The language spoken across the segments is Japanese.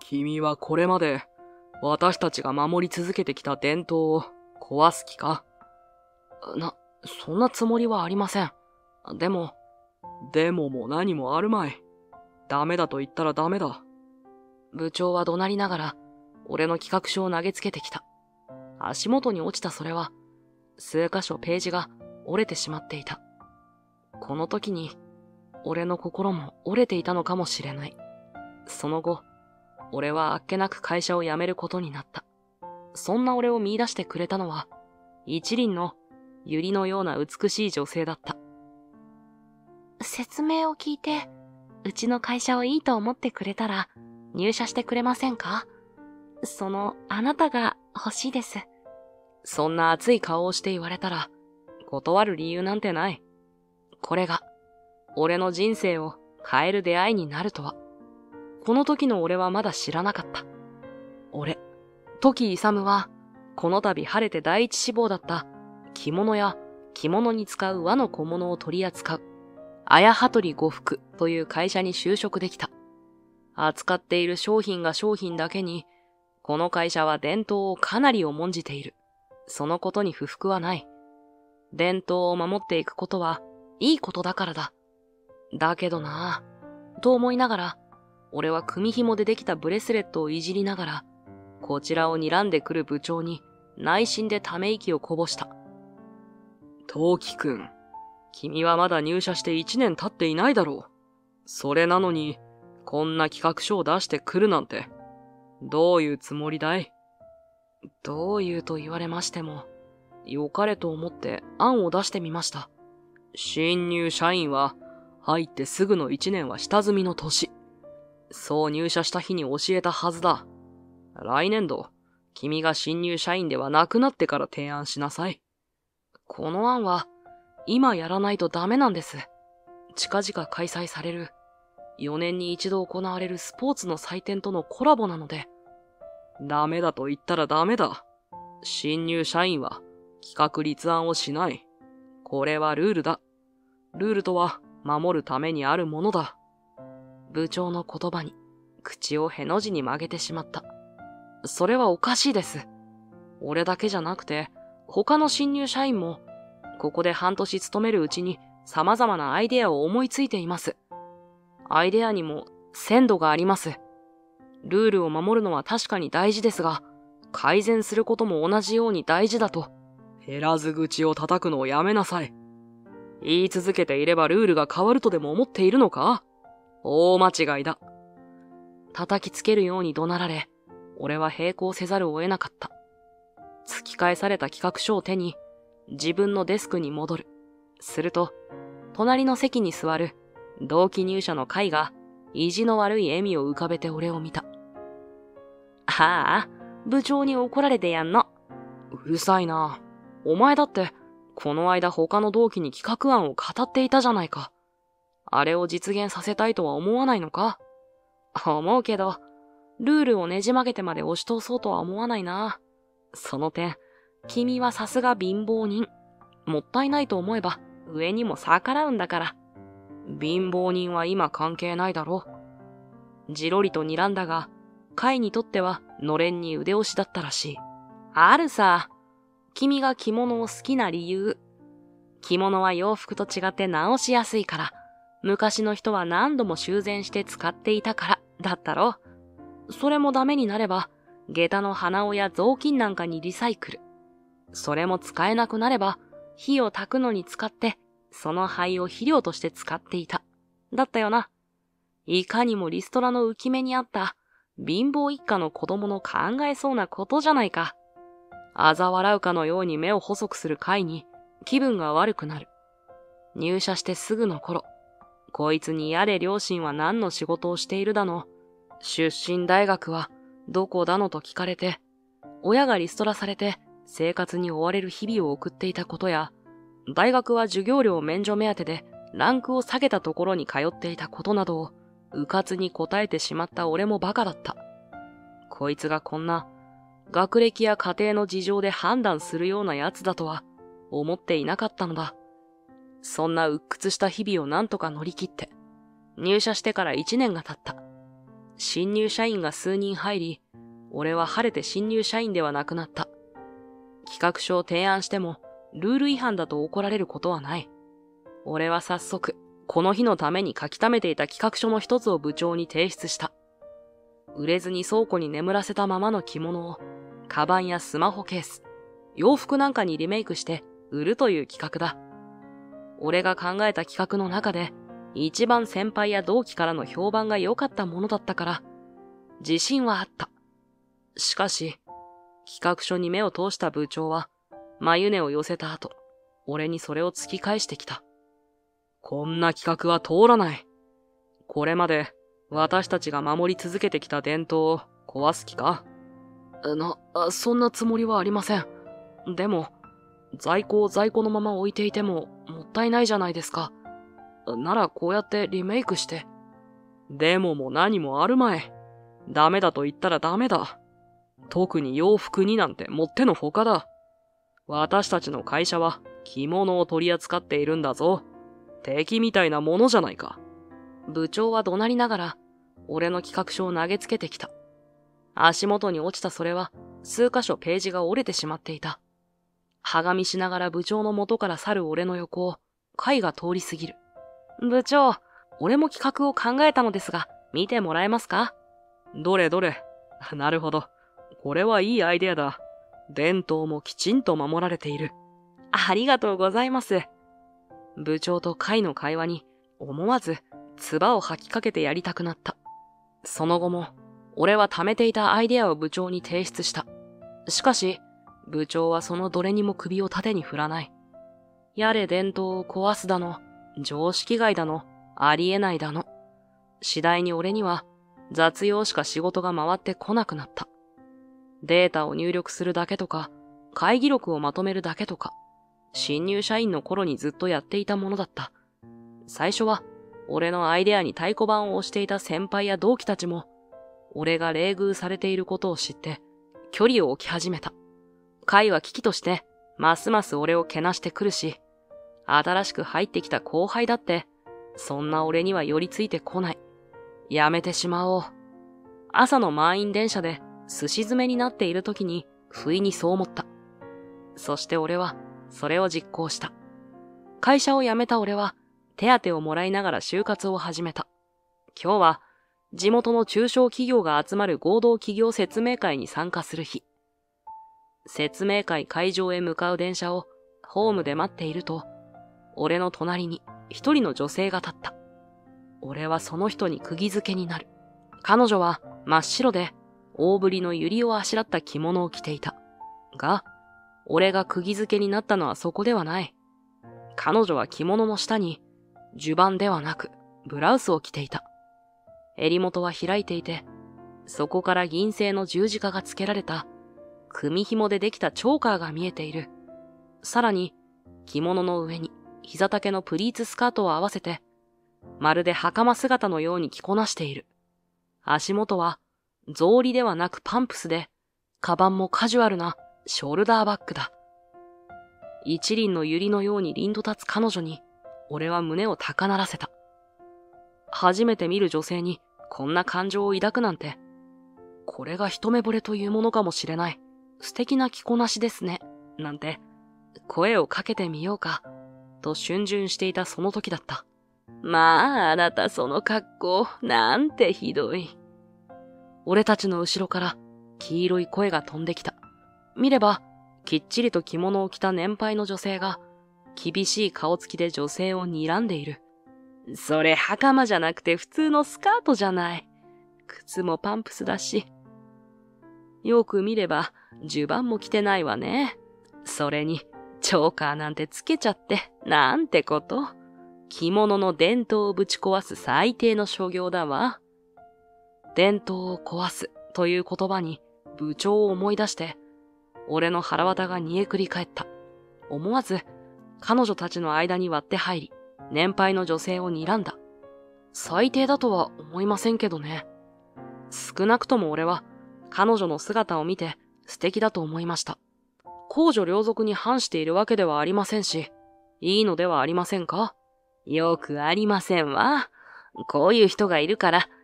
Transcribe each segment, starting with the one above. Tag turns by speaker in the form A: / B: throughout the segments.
A: 君はこれまで私たちが守り続けてきた伝統を壊す気か？
B: そんなつもりはありません。でも
A: も何もあるまい。ダメだと言ったらダメだ。
B: 部長は怒鳴りながら、俺の企画書を投げつけてきた。足元に落ちたそれは、数箇所ページが折れてしまっていた。この時に、俺の心も折れていたのかもしれない。その後、俺はあっけなく会社を辞めることになった。そんな俺を見出してくれたのは、一輪の百合のような美しい女性だった。説明を聞いて、うちの会社をいいと思ってくれたら、入社してくれませんか？あなたが欲しいです。そんな熱い顔をして言われたら、断る理由なんてない。これが、俺の人生を変える出会いになるとは。この時の俺はまだ知らなかった。俺、時勇は、この度晴れて第一志望だった着物や着物に使う和の小物を取り扱う、綾羽鳥呉服という会社に就職できた。扱っている商品が商品だけに、この会社は伝統をかなり重んじている。そのことに不服はない。伝統を守っていくことはいいことだからだ。だけどなぁ、と思いながら、俺は組紐でできたブレスレットをいじりながら、こちらを睨んでくる部長に内心でため息をこぼした。
A: トウキ君、君はまだ入社して1年経っていないだろう。それなのに、こんな企画書を出してくるなんて、どういうつもりだい？
B: どういうと言われましても、良かれと思って案を出してみました。
A: 新入社員は、入ってすぐの1年は下積みの年。そう入社した日に教えたはずだ。来年度、君が新入社員ではなくなってから提案しなさい。
B: この案は、今やらないとダメなんです。近々開催される、4年に一度行われるスポーツの祭典とのコラボなので。
A: ダメだと言ったらダメだ。新入社員は企画立案をしない。これはルールだ。ルールとは守るためにあるものだ。
B: 部長の言葉に口をへの字に曲げてしまった。それはおかしいです。俺だけじゃなくて他の新入社員もここで半年勤めるうちに様々なアイデアを思いついています。アイデアにも鮮度があります。ルールを守るのは確かに大事ですが、改善することも同じように大事だと。
A: 減らず口を叩くのをやめなさい。言い続けていればルールが変わるとでも思っているのか？大間違いだ。
B: 叩きつけるように怒鳴られ、俺は並行せざるを得なかった。突き返された企画書を手に、自分のデスクに戻る。すると、隣の席に座る同期入社のカイが意地の悪い笑みを浮かべて俺を見た。ああ、部長に怒られてやんの。
A: うるさいな。お前だって、この間他の同期に企画案を語っていたじゃないか。
B: あれを実現させたいとは思わないのか？思うけど、ルールをねじ曲げてまで押し通そうとは思わないな。その点、君はさすが貧乏人。もったいないと思えば上にも逆らうんだから。
A: 貧乏人は今関係ないだろ。
B: じろりと睨んだが、カイにとってはのれんに腕押しだったらしい。あるさ。君が着物を好きな理由。着物は洋服と違って直しやすいから、昔の人は何度も修繕して使っていたから、だったろ。それもダメになれば、下駄の鼻緒や雑巾なんかにリサイクル。それも使えなくなれば、火を焚くのに使って、その灰を肥料として使っていた。だったよな。いかにもリストラの浮き目にあった貧乏一家の子供の考えそうなことじゃないか。嘲笑うかのように目を細くするカイに気分が悪くなる。入社してすぐの頃、こいつにやれ両親は何の仕事をしているだの、出身大学はどこだのと聞かれて、親がリストラされて生活に追われる日々を送っていたことや、大学は授業料免除目当てでランクを下げたところに通っていたことなどをうかつに答えてしまった俺もバカだった。こいつがこんな学歴や家庭の事情で判断するようなやつだとは思っていなかったのだ。そんな鬱屈した日々をなんとか乗り切って、入社してから1年が経った。 新入社員が数人入り、俺は晴れて新入社員ではなくなった。企画書を提案しても、ルール違反だと怒られることはない。俺は早速、この日のために書き溜めていた企画書の一つを部長に提出した。売れずに倉庫に眠らせたままの着物を、カバンやスマホケース、洋服なんかにリメイクして売るという企画だ。俺が考えた企画の中で、一番先輩や同期からの評判が良かったものだったから、自信はあった。しかし、企画書に目を通した部長は、眉根を寄せた後、俺にそれを突き返してきた。こんな企画は通らない。これまで私たちが守り続けてきた伝統を壊す気か？
A: そんなつもりはありません。でも、在庫を在庫のまま置いていてももったいないじゃないですか。ならこうやってリメイクして。
B: でもも何もあるまい。ダメだと言ったらダメだ。特に洋服になんてもってのほかだ。私たちの会社は着物を取り扱っているんだぞ。敵みたいなものじゃないか。
A: 部長は怒鳴りながら、俺の企画書を投げつけてきた。足元に落ちたそれは、数箇所ページが折れてしまっていた。はがみしながら部長の元から去る俺の横を、貝が通り過ぎる。部長、俺も企画を考えたのですが、見てもらえますか？
B: どれどれ。なるほど。これはいいアイデアだ。伝統もきちんと守られている。
A: ありがとうございます。部長と貝の会話に思わず唾を吐きかけてやりたくなった。その後も俺は貯めていたアイデアを部長に提出した。しかし部長はそのどれにも首を縦に振らない。やれ伝統を壊すだの、常識外だの、ありえないだの。次第に俺には雑用しか仕事が回ってこなくなった。データを入力するだけとか、会議録をまとめるだけとか、新入社員の頃にずっとやっていたものだった。最初は、俺のアイデアに太鼓判を押していた先輩や同期たちも、俺が冷遇されていることを知って、距離を置き始めた。会は危機として、ますます俺をけなしてくるし、新しく入ってきた後輩だって、そんな俺には寄りついてこない。やめてしまおう。朝の満員電車で、寿司詰めになっている時に不意にそう思った。そして俺はそれを実行した。会社を辞めた俺は手当をもらいながら就活を始めた。今日は地元の中小企業が集まる合同企業説明会に参加する日。説明会会場へ向かう電車をホームで待っていると、俺の隣に一人の女性が立った。俺はその人に釘付けになる。彼女は真っ白で大ぶりの百合をあしらった着物を着ていた。が、俺が釘付けになったのはそこではない。彼女は着物の下に、襦袢ではなく、ブラウスを着ていた。襟元は開いていて、そこから銀製の十字架がつけられた、組紐でできたチョーカーが見えている。さらに、着物の上に、膝丈のプリーツスカートを合わせて、まるで袴姿のように着こなしている。足元は、草履ではなくパンプスで、カバンもカジュアルなショルダーバッグだ。一輪の百合のように凛と立つ彼女に、俺は胸を高鳴らせた。初めて見る女性にこんな感情を抱くなんて、これが一目惚れというものかもしれない。素敵な着こなしですね。なんて、声をかけてみようか、と逡巡していたその時だった。まあ、あなたその格好、なんてひどい。俺たちの後ろから黄色い声が飛んできた。見れば、きっちりと着物を着た年配の女性が、厳しい顔つきで女性を睨んでいる。それ袴じゃなくて普通のスカートじゃない。靴もパンプスだし。よく見れば、襦袢も着てないわね。それに、チョーカーなんてつけちゃって、なんてこと。着物の伝統をぶち壊す最低の所業だわ。伝統を壊すという言葉に部長を思い出して、俺の腹渡が煮えくり返った。思わず彼女たちの間に割って入り、年配の女性を睨んだ。最低だとは思いませんけどね。少なくとも俺は彼女の姿を見て素敵だと思いました。公序良俗に反しているわけではありませんし、いいのではありませんか？よくありませんわ。こういう人がいるから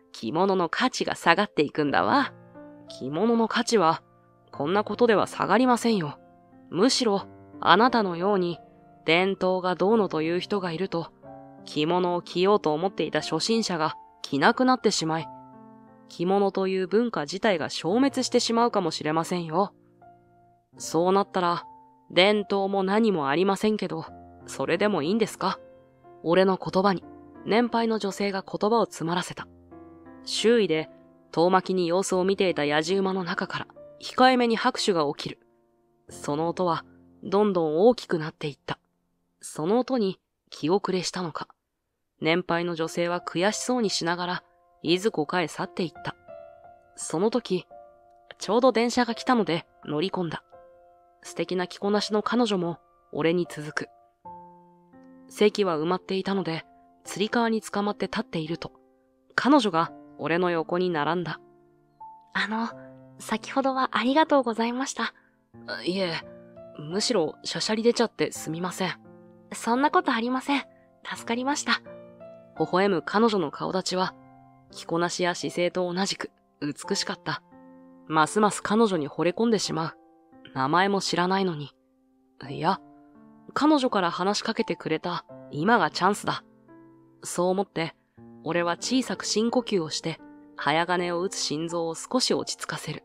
B: 着物の価値が下がっていくんだわ。
A: 着物の価値は、こんなことでは下がりませんよ。むしろ、あなたのように、伝統がどうのという人がいると、着物を着ようと思っていた初心者が着なくなってしまい、着物という文化自体が消滅してしまうかもしれませんよ。そうなったら、伝統も何もありませんけど、それでもいいんですか？俺の言葉に、年配の女性が言葉を詰まらせた。周囲で、遠巻きに様子を見ていた野じ馬の中から、控えめに拍手が起きる。その音は、どんどん大きくなっていった。その音に気遅れしたのか。年配の女性は悔しそうにしながら、いずこかへ去っていった。その時、ちょうど電車が来たので乗り込んだ。素敵な着こなしの彼女も俺に続く。席は埋まっていたので、つり革に捕まって立っていると、彼女が俺の横に並んだ。
B: 先ほどはありがとうございました。
A: いえ、むしろしゃしゃり出ちゃってすみません。
B: そんなことありません。助かりました。
A: 微笑む彼女の顔立ちは、着こなしや姿勢と同じく美しかった。ますます彼女に惚れ込んでしまう。名前も知らないのに。いや、彼女から話しかけてくれた今がチャンスだ。そう思って、俺は小さく深呼吸をして、早金を打つ心臓を少し落ち着かせる。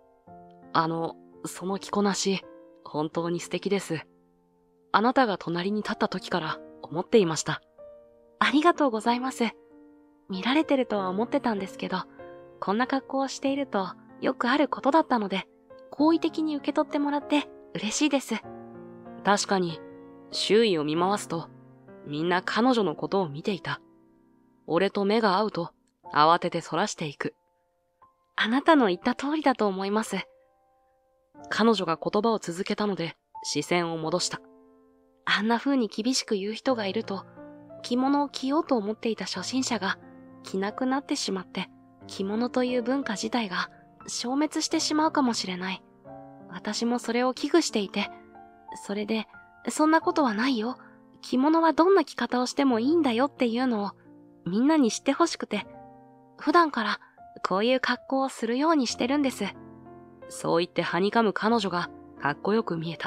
A: その着こなし、本当に素敵です。あなたが隣に立った時から思っていました。
B: ありがとうございます。見られてるとは思ってたんですけど、こんな格好をしているとよくあることだったので、好意的に受け取ってもらって嬉しいです。
A: 確かに、周囲を見回すと、みんな彼女のことを見ていた。俺と目が合うと、慌ててそらしていく。
B: あなたの言った通りだと思います。
A: 彼女が言葉を続けたので、視線を戻した。
B: あんな風に厳しく言う人がいると、着物を着ようと思っていた初心者が着なくなってしまって、着物という文化自体が消滅してしまうかもしれない。私もそれを危惧していて、それで、そんなことはないよ。着物はどんな着方をしてもいいんだよっていうのをみんなに知ってほしくて、普段からこういう格好をするようにしてるんです。
A: そう言ってはにかむ彼女がかっこよく見えた。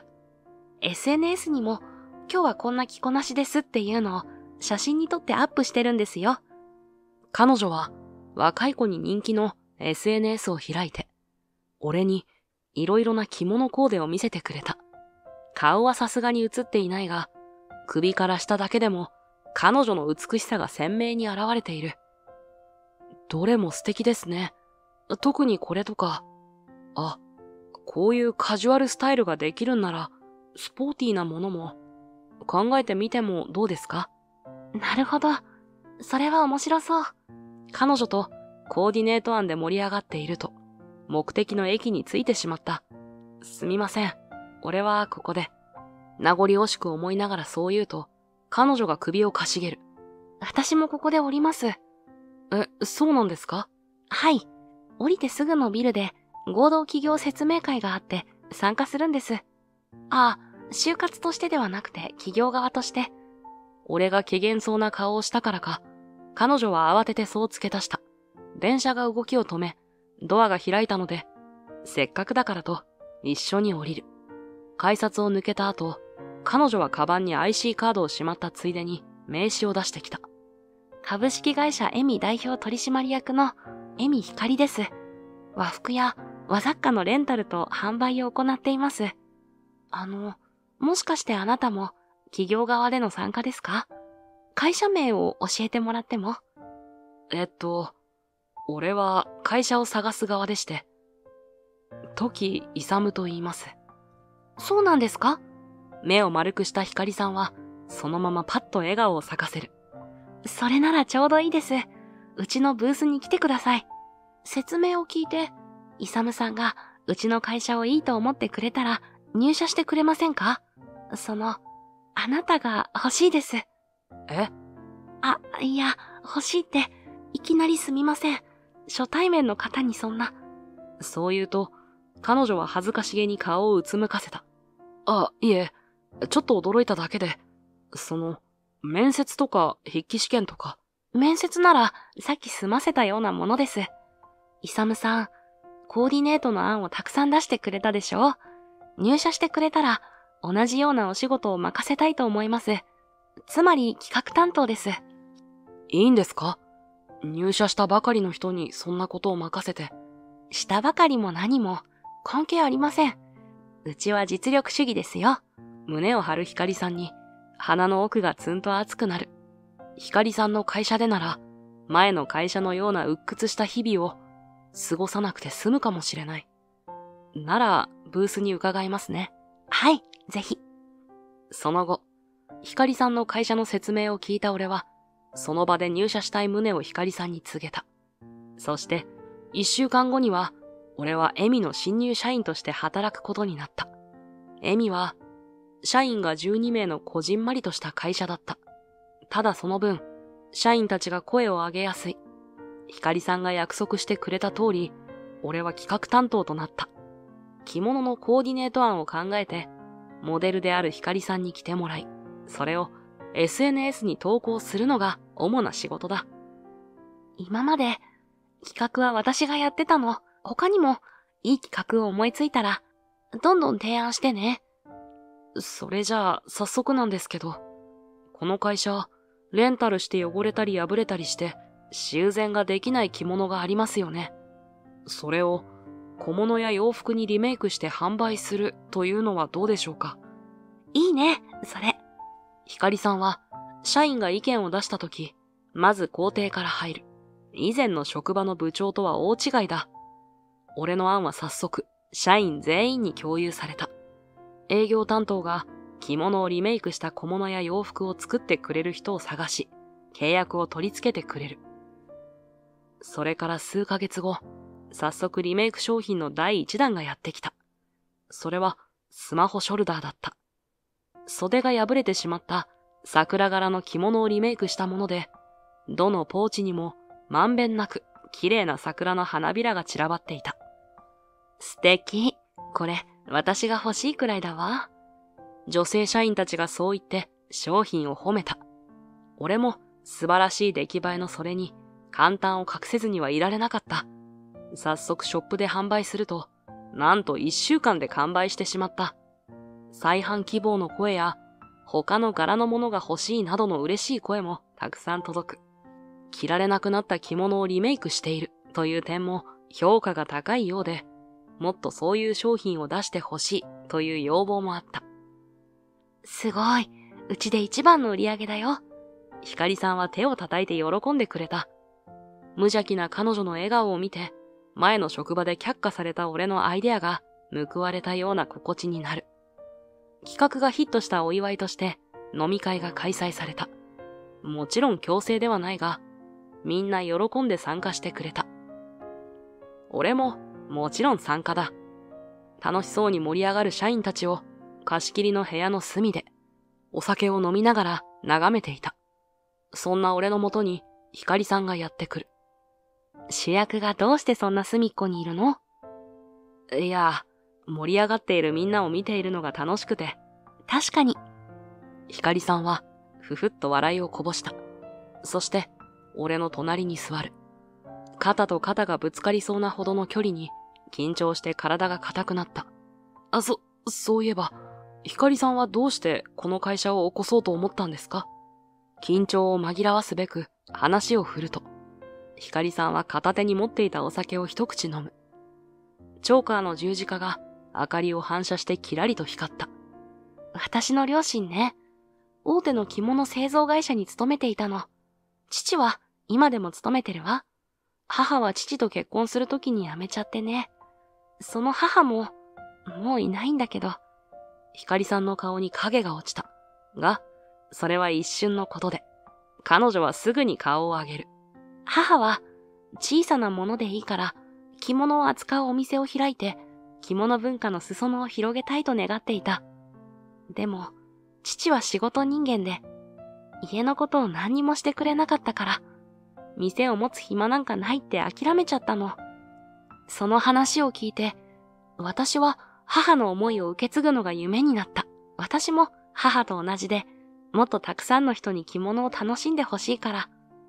B: SNS にも今日はこんな着こなしですっていうのを写真に撮ってアップしてるんですよ。
A: 彼女は若い子に人気の SNS を開いて、俺にいろいろな着物コーデを見せてくれた。顔はさすがに映っていないが、首から下だけでも彼女の美しさが鮮明に現れている。どれも素敵ですね。特にこれとか。あ、こういうカジュアルスタイルができるんなら、スポーティーなものも考えてみてもどうですか？
B: なるほど。それは面白そう。
A: 彼女とコーディネート案で盛り上がっていると、目的の駅に着いてしまった。すみません。俺はここで。名残惜しく思いながらそう言うと、彼女が首をかしげる。
B: 私もここで降ります。
A: そうなんですか？
B: はい。降りてすぐのビルで合同企業説明会があって参加するんです。就活としてではなくて企業側として。
A: 俺が怪訝そうな顔をしたからか、彼女は慌ててそう付け足した。電車が動きを止め、ドアが開いたので、せっかくだからと一緒に降りる。改札を抜けた後、彼女はカバンに IC カードをしまったついでに名刺を出してきた。
B: 株式会社エミ代表取締役のエミヒカリです。和服や和雑貨のレンタルと販売を行っています。もしかしてあなたも企業側での参加ですか？会社名を教えてもらっても？
A: 俺は会社を探す側でして、時勇と言います。
B: そうなんですか？
A: 目を丸くしたひかりさんは、そのままパッと笑顔を咲かせる。
B: それならちょうどいいです。うちのブースに来てください。説明を聞いて、勇さんがうちの会社をいいと思ってくれたら入社してくれませんか？あなたが欲しいです。いや、欲しいって、いきなりすみません。初対面の方にそんな。
A: そう言うと、彼女は恥ずかしげに顔をうつむかせた。いえ、ちょっと驚いただけで、面接とか筆記試験とか。
B: 面接ならさっき済ませたようなものです。イサムさん、コーディネートの案をたくさん出してくれたでしょ？入社してくれたら同じようなお仕事を任せたいと思います。つまり企画担当です。
A: いいんですか？入社したばかりの人にそんなことを任せて。
B: したばかりも何も関係ありません。うちは実力主義ですよ。
A: 胸を張る光さんに鼻の奥がツンと熱くなる。光さんの会社でなら前の会社のような鬱屈した日々を過ごさなくて済むかもしれない。ならブースに伺いますね。
B: はい、ぜひ。
A: その後、光さんの会社の説明を聞いた俺はその場で入社したい旨を光さんに告げた。そして1週間後には俺はエミの新入社員として働くことになった。エミは社員が12名のこじんまりとした会社だった。ただその分、社員たちが声を上げやすい。光さんが約束してくれた通り、俺は企画担当となった。着物のコーディネート案を考えて、モデルである光さんに着てもらい、それを SNS に投稿するのが主な仕事だ。
B: 今まで企画は私がやってたの。他にもいい企画を思いついたら、どんどん提案してね。
A: それじゃあ早速なんですけど、この会社、レンタルして汚れたり破れたりして修繕ができない着物がありますよね。それを小物や洋服にリメイクして販売するというのはどうでしょうか？
B: いいね、それ。
A: 光さんは社員が意見を出したとき、まず肯定から入る。以前の職場の部長とは大違いだ。俺の案は早速、社員全員に共有された。営業担当が着物をリメイクした小物や洋服を作ってくれる人を探し、契約を取り付けてくれる。それから数ヶ月後、早速リメイク商品の第一弾がやってきた。それはスマホショルダーだった。袖が破れてしまった桜柄の着物をリメイクしたもので、どのポーチにもまんべんなく綺麗な桜の花びらが散らばっていた。
B: 素敵。これ、私が欲しいくらいだわ。
A: 女性社員たちがそう言って商品を褒めた。俺も素晴らしい出来栄えのそれに感嘆を隠せずにはいられなかった。早速ショップで販売すると、なんと1週間で完売してしまった。再販希望の声や他の柄のものが欲しいなどの嬉しい声もたくさん届く。着られなくなった着物をリメイクしているという点も評価が高いようで、もっとそういう商品を出してほしいという要望もあった。
B: すごい。うちで一番の売り上げだよ。
A: 光さんは手を叩いて喜んでくれた。無邪気な彼女の笑顔を見て、前の職場で却下された俺のアイデアが報われたような心地になる。企画がヒットしたお祝いとして飲み会が開催された。もちろん強制ではないが、みんな喜んで参加してくれた。俺ももちろん参加だ。楽しそうに盛り上がる社員たちを貸し切りの部屋の隅でお酒を飲みながら眺めていた。そんな俺のもとに光さんがやってくる。
B: 主役がどうしてそんな隅っこにいるの？
A: いや、盛り上がっているみんなを見ているのが楽しくて。
B: 確かに。
A: 光さんはふふっと笑いをこぼした。そして俺の隣に座る。肩と肩がぶつかりそうなほどの距離に緊張して体が硬くなった。そういえば、光さんはどうしてこの会社を起こそうと思ったんですか？緊張を紛らわすべく話を振ると、光さんは片手に持っていたお酒を一口飲む。チョーカーの十字架が明かりを反射してキラリと光った。
B: 私の両親ね、大手の着物製造会社に勤めていたの。父は今でも勤めてるわ。母は父と結婚するときに辞めちゃってね。その母も、もういないんだけど。
A: 光さんの顔に影が落ちた。が、それは一瞬のことで、彼女はすぐに顔を上げる。
B: 母は、小さなものでいいから、着物を扱うお店を開いて、着物文化の裾野を広げたいと願っていた。でも、父は仕事人間で、家のことを何にもしてくれなかったから、店を持つ暇なんかないって諦めちゃったの。その話を聞いて、私は母の思いを受け継ぐのが夢になった。私も母と同じで、もっとたくさんの人に着物を楽しんでほしいから。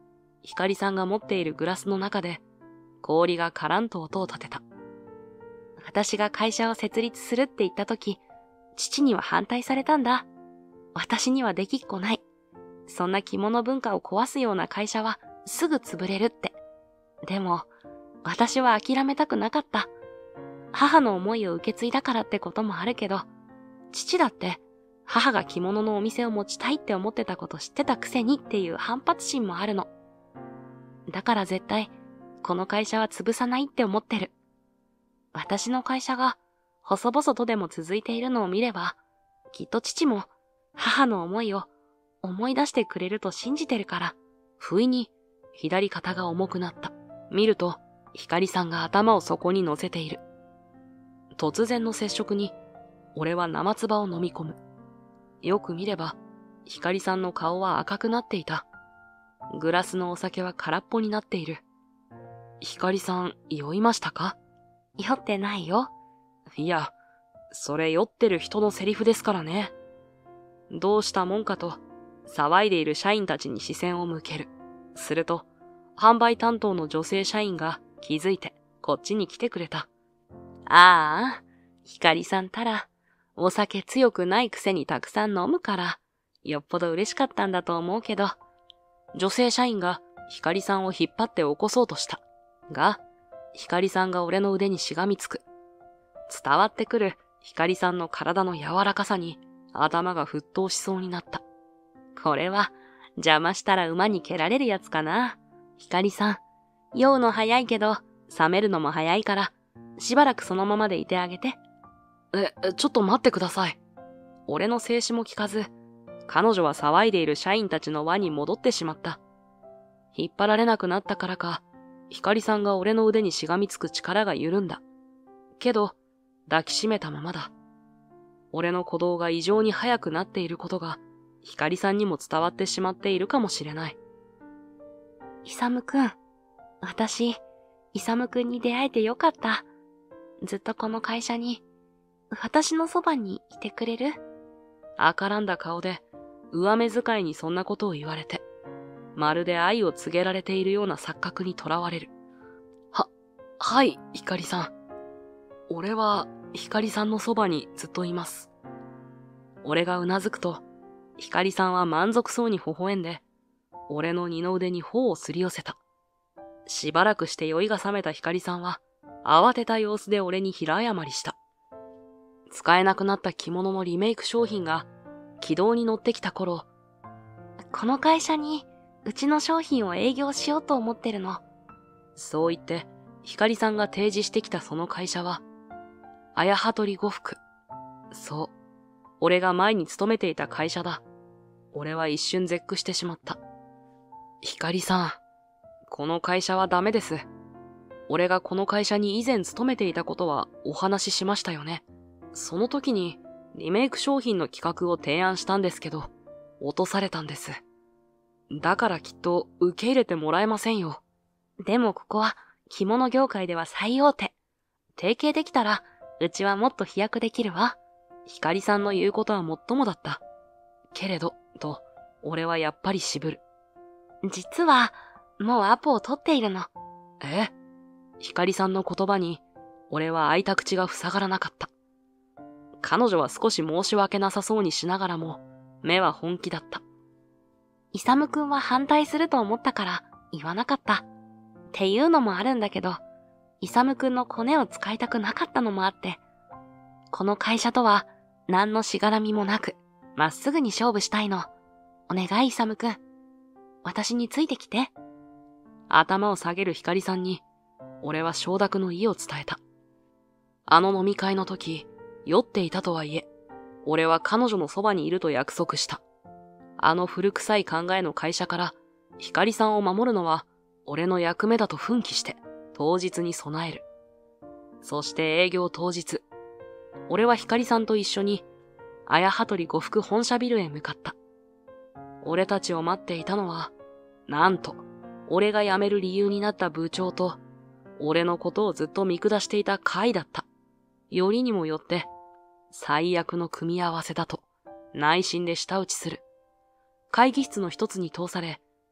B: 光さんが持っているグラスの中で、氷がカランと音を立てた。私が会社を設立するって言ったとき、父には反対されたんだ。私にはできっこない。そんな着物文化を壊すような会社はすぐ潰れるって。でも、私は諦めたくなかった。母の思いを受け継いだからってこともあるけど、父だって母が着物のお店を持ちたいって思ってたこと知ってたくせにっていう反発心もあるの。だから絶対、この会社は潰さないって思ってる。私の会社が細々とでも続いているのを見れば、きっと父も母の思いを思い出してくれると信じてるから、不意に左肩が重くなった。見ると、光さんが頭をそこに乗せている。突然の接触に、俺は生唾を飲み込む。よく見れば、光さんの顔は赤くなっていた。グラスのお酒は空っぽになっている。光さん、酔いましたか？酔ってないよ。いや、それ酔ってる人のセリフですからね。どうしたもんかと、騒いでいる社員たちに視線を向ける。すると、販売担当の女性社員が気づいてこっちに来てくれた。ああ、光さんたら、お酒強くないくせにたくさん飲むから、よっぽど嬉しかったんだと思うけど、女性社員が光さんを引っ張って起こそうとした。が、光さんが俺の腕にしがみつく。伝わってくる光さんの体の柔らかさに頭が沸騰しそうになった。これは邪魔したら馬に蹴られるやつかな。光さん、酔うの早いけど冷めるのも早いから、しばらくそのままでいてあげて。ちょっと待ってください。俺の制止も聞かず、彼女は騒いでいる社員たちの輪に戻ってしまった。引っ張られなくなったからか、光さんが俺の腕にしがみつく力が緩んだ。けど、抱きしめたままだ。俺の鼓動が異常に速くなっていることが、光さんにも伝わってしまっているかもしれない。イサムくん、私、イサムくんに出会えてよかった。ずっとこの会社に、私のそばにいてくれる？赤らんだ顔で、上目遣いにそんなことを言われて、まるで愛を告げられているような錯覚にとらわれる。はい、光さん。俺は、光さんのそばにずっといます。俺がうなずくと、光さんは満足そうに微笑んで、俺の二の腕に頬をすり寄せた。しばらくして酔いが覚めた光さんは、慌てた様子で俺に平謝りした。使えなくなった着物のリメイク商品が軌道に乗ってきた頃、この会社にうちの商品を営業しようと思ってるの。そう言って、光さんが提示してきたその会社は、綾羽鳥呉服。そう、俺が前に勤めていた会社だ。俺は一瞬絶句してしまった。光さん、この会社はダメです。俺がこの会社に以前勤めていたことはお話ししましたよね。その時にリメイク商品の企画を提案したんですけど、落とされたんです。だからきっと受け入れてもらえませんよ。でもここは着物業界では最大手。提携できたらうちはもっと飛躍できるわ。光さんの言うことはもっともだった。けれど、と俺はやっぱり渋る。実はもうアポを取っているの。光さんの言葉に俺は開いた口が塞がらなかった。彼女は少し申し訳なさそうにしながらも、目は本気だった。イサムくんは反対すると思ったから言わなかった。っていうのもあるんだけど、イサムくんのコネを使いたくなかったのもあって、この会社とは何のしがらみもなく、まっすぐに勝負したいの。お願いイサムくん。私についてきて。頭を下げる光さんに、俺は承諾の意を伝えた。あの飲み会の時、酔っていたとはいえ、俺は彼女のそばにいると約束した。あの古臭い考えの会社から光さんを守るのは俺の役目だと奮起して当日に備える。そして営業当日、俺は光さんと一緒に綾羽鳥呉服本社ビルへ向かった。俺たちを待っていたのは、なんと俺が辞める理由になった部長と俺のことをずっと見下していた会だった。よりにもよって最悪の組み合わせだと内心で舌打ちする。会議室の一つに通され、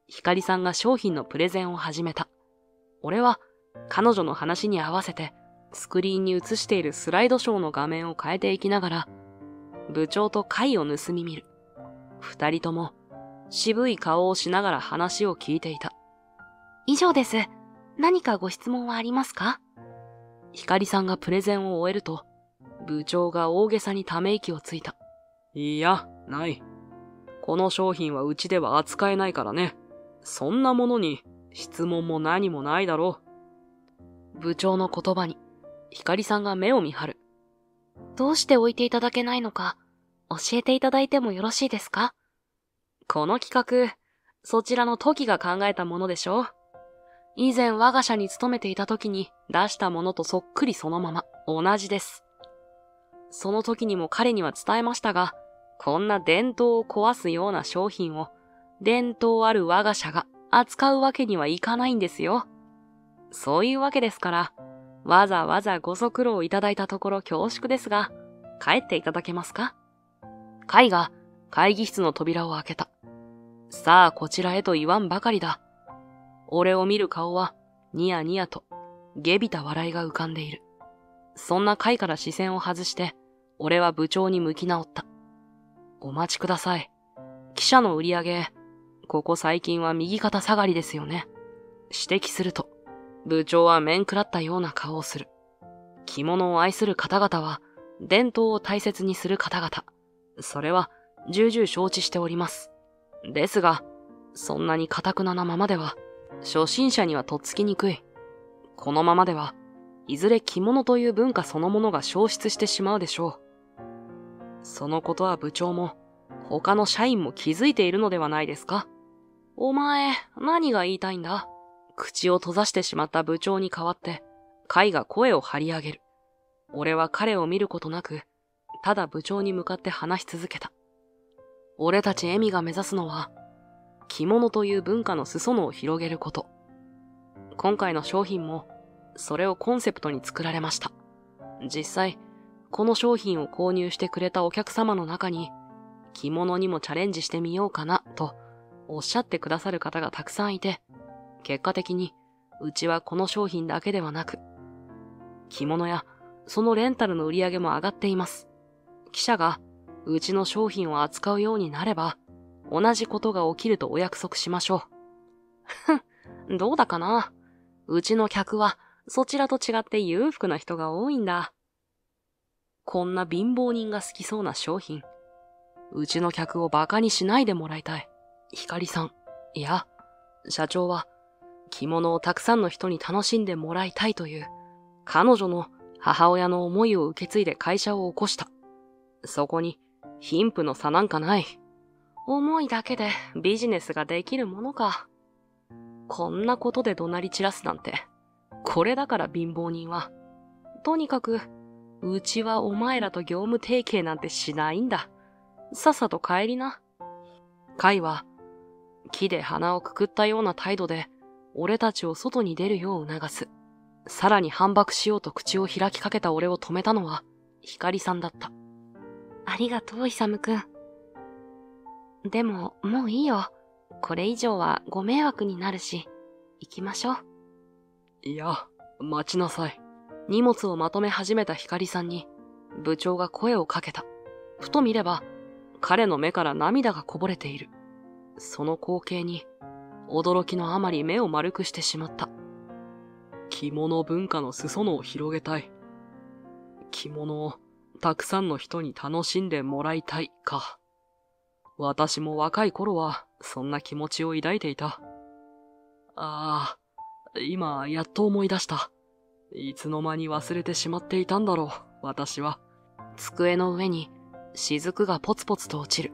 B: ひかりさんが商品のプレゼンを始めた。俺は彼女の話に合わせてスクリーンに映しているスライドショーの画面を変えていきながら、部長と貝を盗み見る。二人とも渋い顔をしながら話を聞いていた。以上です。何かご質問はありますか？ひかりさんがプレゼンを終えると、部長が大げさにため息をついた。
A: いや、ない。この商品はうちでは扱えないからね。そんなものに質問も何もないだろ
B: う。部長の言葉に、ひかりさんが目を見張る。どうして置いていただけないのか、教えていただいてもよろしいですか？この企画、そちらのトキが考えたものでしょ？以前我が社に勤めていた時に出したものとそっくりそのまま、同じです。その時にも彼には伝えましたが、こんな伝統を壊すような商品を、伝統ある我が社が扱うわけにはいかないんですよ。そういうわけですから、わざわざご足労いただいたところ恐縮ですが、帰っていただけますか？カイが会議室の扉を開けた。さあこちらへと言わんばかりだ。俺を見る顔はニヤニヤと下びた笑いが浮かんでいる。そんなカイから視線を外して、俺は部長に向き直った。お待ちください。記者の売り上げ、ここ最近は右肩下がりですよね。指摘すると、部長は面食らったような顔をする。着物を愛する方々は、伝統を大切にする方々。それは重々承知しております。ですが、そんなに堅くななままでは、初心者にはとっつきにくい。このままでは、いずれ着物という文化そのものが消失してしまうでしょう。そのことは部長も、他の社員も気づいているのではないですか？お前、何が言いたいんだ？口を閉ざしてしまった部長に代わって、カイが声を張り上げる。俺は彼を見ることなく、ただ部長に向かって話し続けた。俺たちエミが目指すのは、着物という文化の裾野を広げること。今回の商品も、それをコンセプトに作られました。実際、この商品を購入してくれたお客様の中に、着物にもチャレンジしてみようかな、とおっしゃってくださる方がたくさんいて、結果的に、うちはこの商品だけではなく、着物やそのレンタルの売り上げも上がっています。記者がうちの商品を扱うようになれば、同じことが起きるとお約束しましょう。ふん、どうだかな。うちの客はそちらと違って裕福な人が多いんだ。こんな貧乏人が好きそうな商品、うちの客をバカにしないでもらいたい。ひかりさん、いや、社長は着物をたくさんの人に楽しんでもらいたいという彼女の母親の思いを受け継いで会社を起こした。そこに貧富の差なんかない。思いだけでビジネスができるものか。こんなことで怒鳴り散らすなんて。これだから貧乏人は。とにかく、うちはお前らと業務提携なんてしないんだ。さっさと帰りな。カイは、木で鼻をくくったような態度で、俺たちを外に出るよう促す。さらに反駁しようと口を開きかけた俺を止めたのは、ひかりさんだった。ありがとう、イサムくん。でも、もういいよ。これ以上はご迷惑になるし、行きましょう。
A: いや、待ちなさい。
B: 荷物をまとめ始めたひかりさんに、部長が声をかけた。ふと見れば、彼の目から涙がこぼれている。その光景に、驚きのあまり目を丸くしてしまった。
A: 着物文化の裾野を広げたい。着物をたくさんの人に楽しんでもらいたいか。私も若い頃はそんな気持ちを抱いていた。ああ、今やっと思い出した。いつの間に忘れてしまっていたんだろう、私は。
B: 机の上に雫がポツポツと落ちる。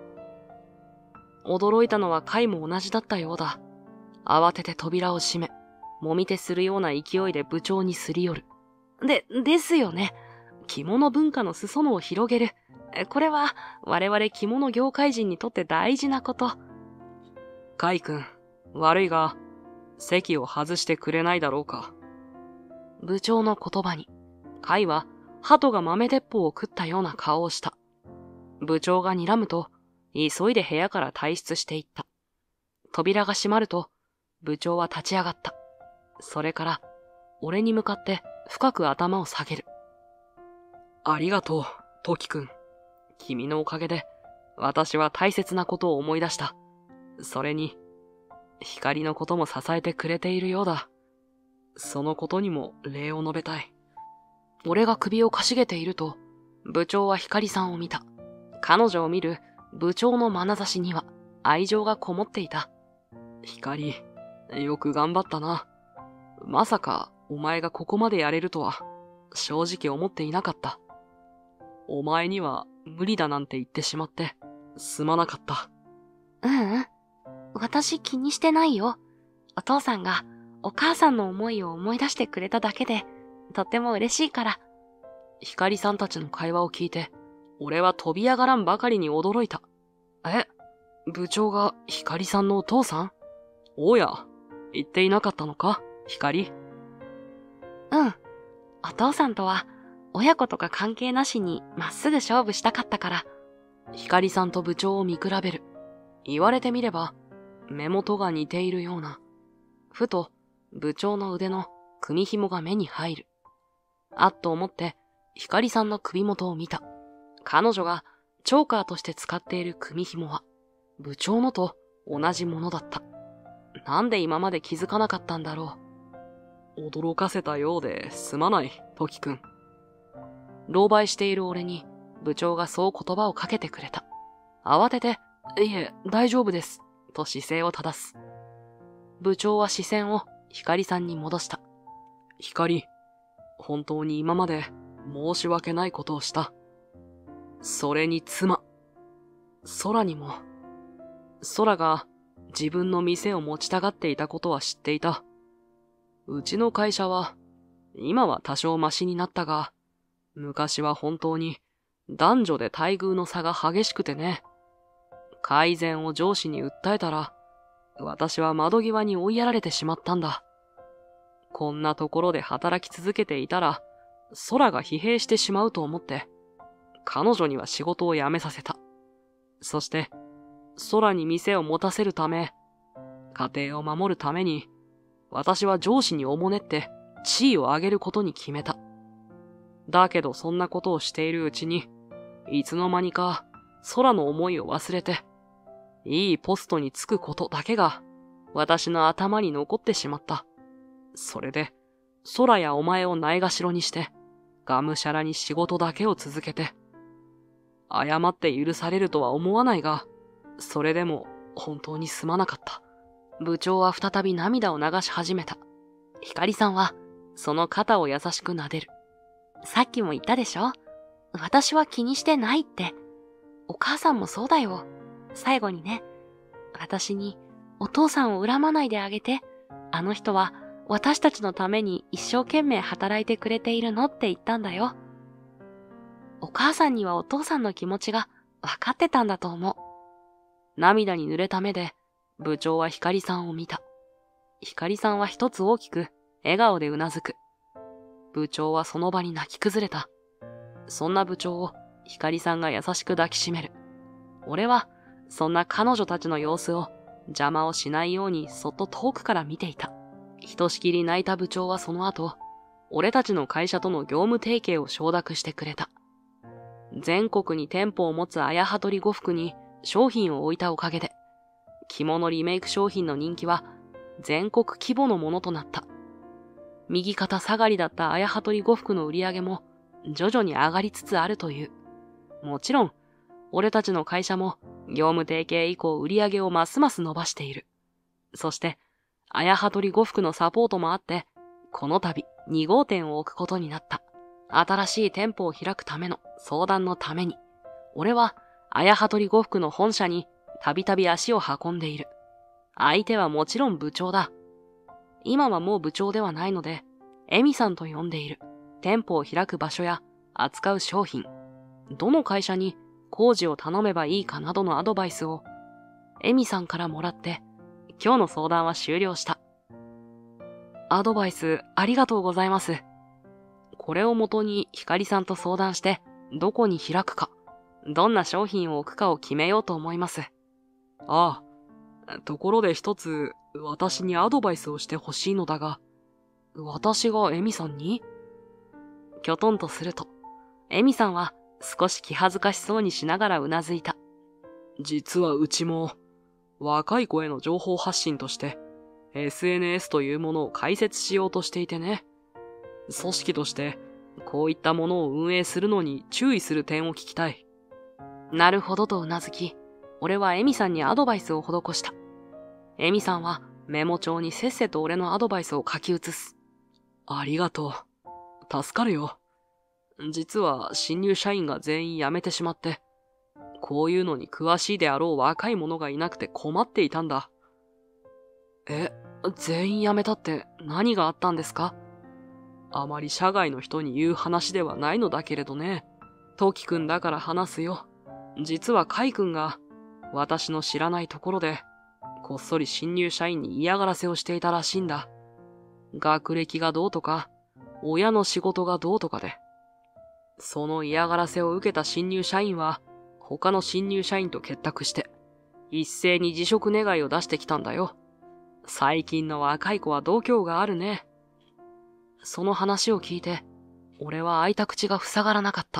B: 驚いたのはカイも同じだったようだ。慌てて扉を閉め、もみ手するような勢いで部長にすり寄る。ですよね。着物文化の裾野を広げる。これは我々着物業界人にとって大事なこと。
A: カイ君、悪いが、席を外してくれないだろうか。
B: 部長の言葉に、カイは鳩が豆鉄砲を食ったような顔をした。部長が睨むと、急いで部屋から退出していった。 扉が閉まると、部長は立ち上がった。それから、俺に向かって深く頭を下げる。
A: ありがとう、トキ君。君のおかげで、私は大切なことを思い出した。それに、光のことも支えてくれているようだ。そのことにも礼を述べたい。
B: 俺が首をかしげていると、部長は光さんを見た。彼女を見る部長の眼差しには愛情がこもっていた。
A: 光、よく頑張ったな。まさかお前がここまでやれるとは正直思っていなかった。お前には無理だなんて言ってしまってすまなかった。
B: 私気にしてないよ。お父さんがお母さんの思いを思い出してくれただけでとっても嬉しいから。
A: 光さんたちの会話を聞いて俺は飛び上がらんばかりに驚いた。部長が光さんのお父さん？おや、言っていなかったのか、光？
B: お父さんとは親子とか関係なしにまっすぐ勝負したかったから。
A: 光さんと部長を見比べる。言われてみれば目元が似ているような。ふと部長の腕の組紐が目に入る。あっと思って光さんの首元を見た。彼女がチョーカーとして使っている組紐は部長のと同じものだった。なんで今まで気づかなかったんだろう。驚かせたようですまない、トキ君。狼狽している俺に部長がそう言葉をかけてくれた。慌てて、いえ、大丈夫です、と姿勢を正す。部長は視線を光さんに戻した。光、本当に今まで申し訳ないことをした。それに妻、空にも、空が自分の店を持ちたがっていたことは知っていた。うちの会社は、今は多少マシになったが、昔は本当に男女で待遇の差が激しくてね。改善を上司に訴えたら、私は窓際に追いやられてしまったんだ。こんなところで働き続けていたら、空が疲弊してしまうと思って、彼女には仕事を辞めさせた。そして、空に店を持たせるため、家庭を守るために、私は上司におもねって地位を上げることに決めた。だけどそんなことをしているうちに、いつの間にか空の思いを忘れて、いいポストに就くことだけが私の頭に残ってしまった。それで、空やお前をないがしろにして、がむしゃらに仕事だけを続けて、謝って許されるとは思わないが、それでも本当にすまなかった。部長は再び涙を流し始めた。光さんはその肩を優しく撫でる。さっきも言ったでしょ？私は気にしてないって。お母さんもそうだよ。最後にね、私にお父さんを恨まないであげて。あの人は私たちのために一生懸命働いてくれているのって言ったんだよ。お母さんにはお父さんの気持ちが分かってたんだと思う。涙に濡れた目で部長は光さんを見た。光さんは一つ大きく笑顔でうなずく。部長はその場に泣き崩れた。そんな部長を光さんが優しく抱きしめる。俺はそんな彼女たちの様子を邪魔をしないようにそっと遠くから見ていた。ひとしきり泣いた部長はその後、俺たちの会社との業務提携を承諾してくれた。全国に店舗を持つあやはとり呉服に商品を置いたおかげで、着物リメイク商品の人気は全国規模のものとなった。右肩下がりだったあやはとり呉服の売り上げも徐々に上がりつつあるという。もちろん、俺たちの会社も業務提携以降売り上げをますます伸ばしている。そして、あやはとり呉服のサポートもあって、この度2号店を置くことになった。新しい店舗を開くための相談のために、俺はあやはとり呉服の本社にたびたび足を運んでいる。相手はもちろん部長だ。今はもう部長ではないので、エミさんと呼んでいる。店舗を開く場所や扱う商品、どの会社に工事を頼めばいいかなどのアドバイスをエミさんからもらって、今日の相談は終了した。アドバイスありがとうございます。これをもとに光さんと相談して、どこに開くか、どんな商品を置くかを決めようと思います。ああ、 ところで一つ、私にアドバイスをしてほしいのだが。
B: 私がエミさんに？きょとんとすると、エミさんは少し気恥ずかしそうにしながらうなずいた。
A: 実はうちも、若い子への情報発信として、SNS というものを開設しようとしていてね。組織として、こういったものを運営するのに注意する点を聞きたい。
B: なるほどとうなずき、俺はエミさんにアドバイスを施した。エミさんはメモ帳にせっせと俺のアドバイスを書き写す。
A: ありがとう。助かるよ。実は新入社員が全員辞めてしまって、こういうのに詳しいであろう若い者がいなくて困っていたんだ。
B: 全員辞めたって何があったんですか？
A: あまり社外の人に言う話ではないのだけれどね。トキくんだから話すよ。実はカイくんが、私の知らないところで、こっそり新入社員に嫌がらせをしていたらしいんだ。学歴がどうとか、親の仕事がどうとかで。その嫌がらせを受けた新入社員は、他の新入社員と結託して、一斉に辞職願いを出してきたんだよ。最近の若い子は度胸があるね。
B: その話を聞いて、俺は開いた口が塞がらなかった。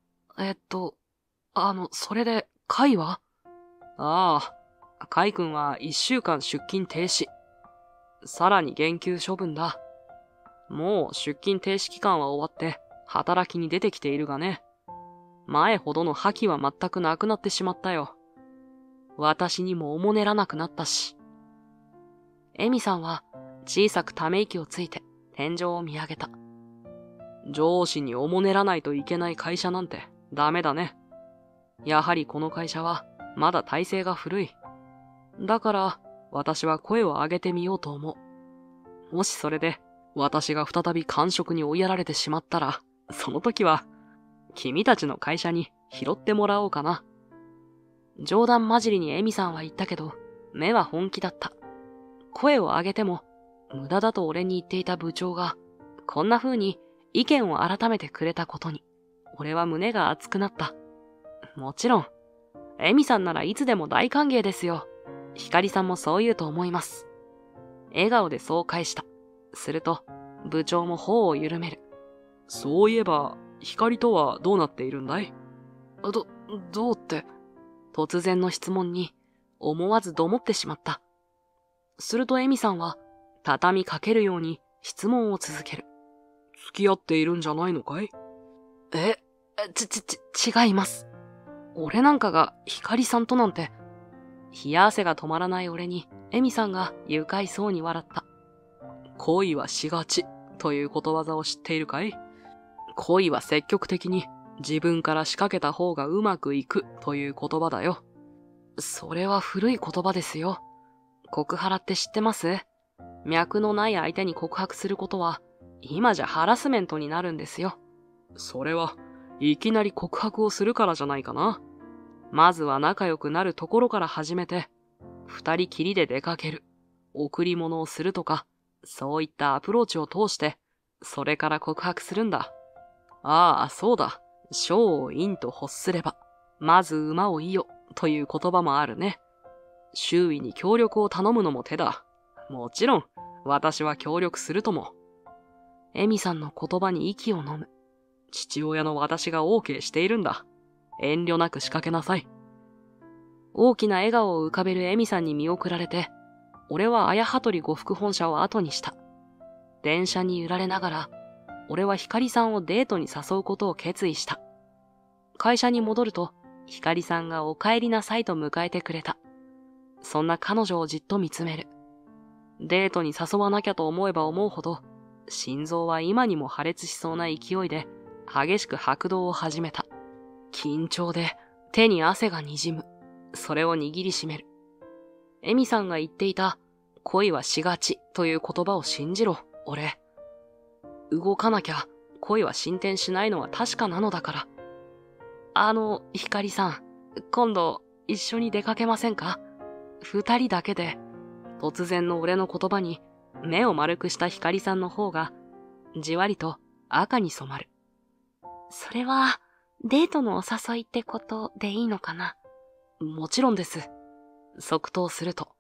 B: それで、カイは？
A: ああ、カイ君は1週間出勤停止。さらに減給処分だ。もう出勤停止期間は終わって、働きに出てきているがね。前ほどの覇気は全くなくなってしまったよ。私にもおもねらなくなったし。
B: エミさんは小さくため息をついて天井を見上げた。
A: 上司におもねらないといけない会社なんてダメだね。やはりこの会社はまだ体制が古い。だから私は声を上げてみようと思う。もしそれで私が再び官職に追いやられてしまったら、その時は君たちの会社に拾ってもらおうかな。
B: 冗談交じりにエミさんは言ったけど、目は本気だった。声を上げても無駄だと俺に言っていた部長が、こんな風に意見を改めてくれたことに、俺は胸が熱くなった。もちろん、エミさんならいつでも大歓迎ですよ。ヒカリさんもそう言うと思います。笑顔でそう返した。すると、部長も頬を緩める。
A: そういえば、ヒカリとはどうなっているんだい？
B: どうって、突然の質問に思わずどもってしまった。するとエミさんは、畳みかけるように質問を続ける。
A: 付き合っているんじゃないのかい？
B: 違います。俺なんかがヒカリさんとなんて。冷や汗が止まらない俺に、エミさんが愉快そうに笑った。
A: 恋はしがちということわざを知っているかい？恋は積極的に自分から仕掛けた方がうまくいくという言葉だよ。
B: それは古い言葉ですよ。告ハラって知ってます？脈のない相手に告白することは、今じゃハラスメントになるんですよ。
A: それはいきなり告白をするからじゃないかな。まずは仲良くなるところから始めて、二人きりで出かける、贈り物をするとか、そういったアプローチを通して、それから告白するんだ。ああ、そうだ。将を陰と欲すれば、まず馬をいよという言葉もあるね。周囲に協力を頼むのも手だ。もちろん、私は協力するとも。
B: エミさんの言葉に息を飲む。
A: 父親の私が OK しているんだ。遠慮なく仕掛けなさい。
B: 大きな笑顔を浮かべるエミさんに見送られて、俺は綾羽鳥呉服本社を後にした。電車に揺られながら、俺はヒカリさんをデートに誘うことを決意した。会社に戻ると、ヒカリさんがお帰りなさいと迎えてくれた。そんな彼女をじっと見つめる。デートに誘わなきゃと思えば思うほど、心臓は今にも破裂しそうな勢いで、激しく拍動を始めた。緊張で手に汗がにじむ。それを握りしめる。エミさんが言っていた、恋はしがちという言葉を信じろ、俺。動かなきゃ恋は進展しないのは確かなのだから。ヒカリさん、今度一緒に出かけませんか？二人だけで。突然の俺の言葉に目を丸くしたヒカリさんの方がじわりと赤に染まる。それはデートのお誘いってことでいいのかな？もちろんです。即答すると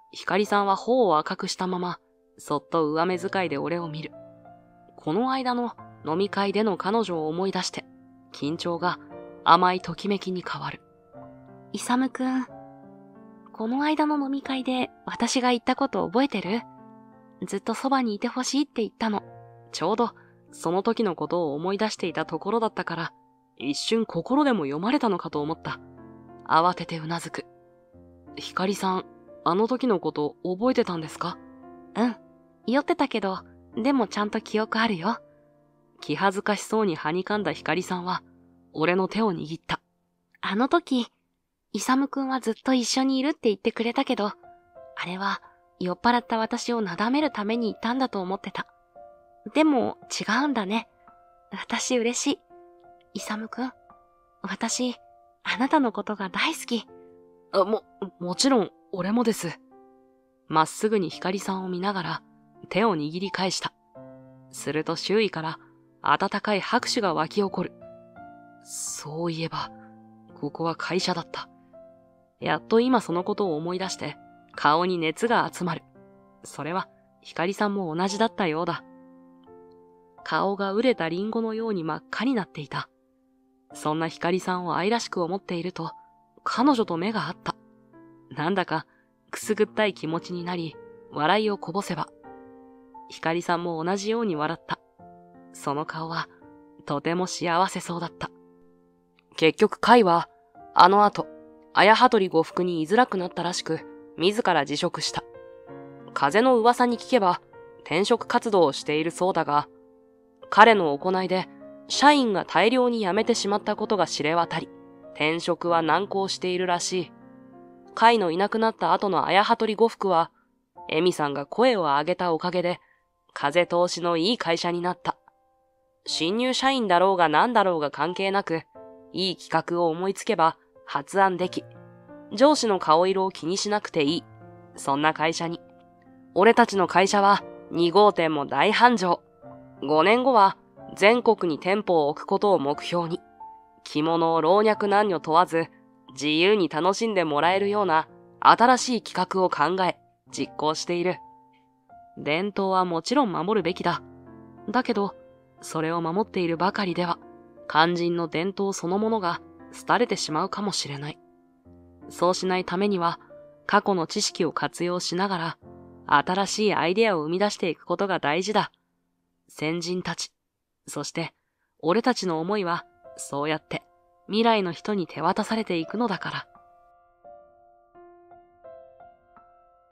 B: ひかりさんは頬を赤くしたまま、そっと上目遣いで俺を見る。この間の飲み会での彼女を思い出して、緊張が甘いときめきに変わる。イサムくん、この間の飲み会で私が言ったこと覚えてる？ずっとそばにいてほしいって言ったの。ちょうどその時のことを思い出していたところだったから、一瞬心でも読まれたのかと思った。慌ててうなずく。ひかりさん、あの時のこと覚えてたんですか？うん。酔ってたけど、でもちゃんと記憶あるよ。気恥ずかしそうにはにかんだひかりさんは、俺の手を握った。あの時、イサムくんはずっと一緒にいるって言ってくれたけど、あれは酔っ払った私をなだめるために言ったんだと思ってた。でも違うんだね。私嬉しい。イサムくん、私、あなたのことが大好き。もちろん、俺もです。まっすぐにひかりさんを見ながら、手を握り返した。すると周囲から、温かい拍手が湧き起こる。そういえば、ここは会社だった。やっと今そのことを思い出して、顔に熱が集まる。それは、ひかりさんも同じだったようだ。顔が熟れたリンゴのように真っ赤になっていた。そんなひかりさんを愛らしく思っていると、彼女と目が合った。なんだか、くすぐったい気持ちになり、笑いをこぼせば。ひかりさんも同じように笑った。その顔は、とても幸せそうだった。結局カイは、あの後、綾羽鳥呉服に居づらくなったらしく、自ら辞職した。風の噂に聞けば、転職活動をしているそうだが、彼の行いで、社員が大量に辞めてしまったことが知れ渡り、転職は難航しているらしい。カイのいなくなった後の綾羽鳥呉服は、エミさんが声を上げたおかげで、風通しのいい会社になった。新入社員だろうが何だろうが関係なく、いい企画を思いつけば発案でき、上司の顔色を気にしなくていい。そんな会社に。俺たちの会社は2号店も大繁盛。5年後は全国に店舗を置くことを目標に、着物を老若男女問わず、自由に楽しんでもらえるような新しい企画を考え、実行している。伝統はもちろん守るべきだ。だけど、それを守っているばかりでは、肝心の伝統そのものが廃れてしまうかもしれない。そうしないためには、過去の知識を活用しながら、新しいアイデアを生み出していくことが大事だ。先人たち、そして俺たちの思いは、そうやって未来の人に手渡されていくのだから。